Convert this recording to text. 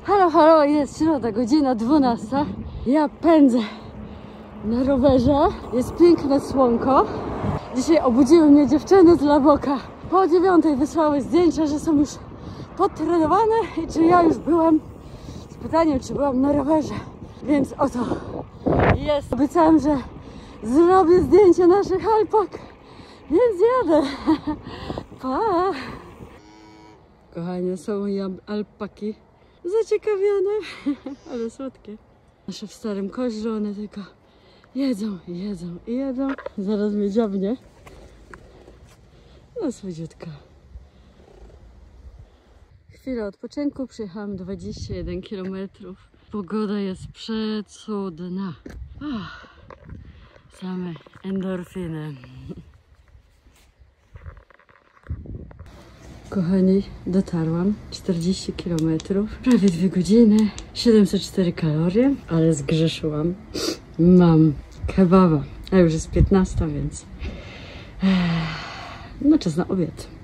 Halo, halo, jest środa, godzina 12. Ja pędzę na rowerze. Jest piękne słonko. Dzisiaj obudziły mnie dziewczyny z Laboka. Po 9 wysłały zdjęcia, że są już podtrenowane i czy ja już byłam. Z pytaniem, czy byłam na rowerze. Więc oto jest. Obiecałam, że zrobię zdjęcie naszych alpak. Więc jadę. Pa! Kochanie, są alpaki zaciekawione, ale słodkie. Nasze w starym koźle, one tylko jedzą i jedzą i jedzą. Zaraz mnie dziabnie. No słodziutka. Chwila odpoczynku, przejechałam 21 km. Pogoda jest przecudna. Same endorfiny. Kochani, dotarłam. 40 km, prawie 2 godziny, 704 kalorie, ale zgrzeszyłam. Mam kebaba, a już jest 15, więc no czas na obiad.